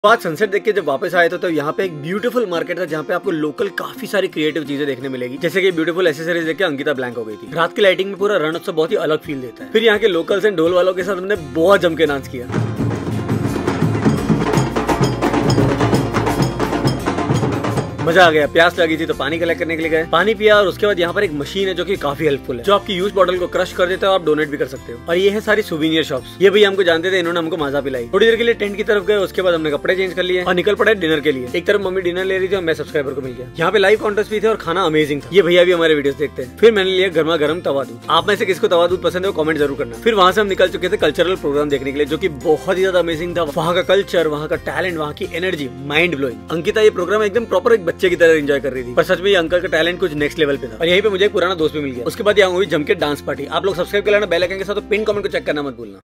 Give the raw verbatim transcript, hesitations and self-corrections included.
आज सनसेट देख के जब वापस आए थे तो यहाँ पे एक ब्यूटीफुल मार्केट था जहाँ पे आपको लोकल काफी सारी क्रिएटिव चीजें देखने मिलेगी। जैसे कि ब्यूटीफुल एसेसरीज देख के अंकिता ब्लैंक हो गई थी। रात की लाइटिंग में पूरा रणोत्सव बहुत ही अलग फील देता है। फिर यहाँ के लोकल्स एंड ढोल वालों के साथ हमने बहुत जम के डांस किया। मजा आ गया। प्यास लगी थी तो पानी कलेक्ट करने के लिए गए, पानी पिया और उसके बाद यहाँ पर एक मशीन है जो कि काफी हेल्पफुल है, जो आपकी यूज बॉटल को क्रश कर देता है और आप डोनेट भी कर सकते हो। और ये है सारी सुवीनियर शॉप्स। ये भैया हमको जानते थे, इन्होंने हमको मजा पिलाई। थोड़ी देर के लिए टेंट की तरफ गए, उसके बाद हमने कपड़े चेंज कर लिए और निकल पड़े डिनर के लिए। एक तरफ मम्मी डिनर ले रही थी और मैं सब्सक्राइबर को मिल गया। यहाँ पे लाइव कॉन्टेस्ट भी थे और खाना अमेजिंग था। ये भैया भी हमारे वीडियोस देखते हैं। फिर मैंने लिया गर्मा गर्म तवा दूध। आप में से किसको तवा दूध पसंद है वो कमेंट जरूर करना। फिर वहाँ से हम निकल चुके थे कल्चरल प्रोग्राम देखने के लिए, जो की बहुत ही ज्यादा अमेजिंग था। वहाँ का कल्चर, वहाँ का टैलेंट, वहाँ की एनर्जी माइंड ब्लोइंग। अंकिता ये प्रोग्राम एकदम प्रॉपर एक बच्चे की तरह एंजॉय कर रही थी, पर सच में अंकल का टैलेंट कुछ नेक्स्ट लेवल पे था। और यहीं पे मुझे एक पुराना दोस्त भी मिल गया। उसके बाद यहाँ हुई जम के डांस पार्टी। आप लोग सब्सक्राइब कर लेना बेल आइकन के साथ, तो पिन कमेंट को चेक करना मत भूलना।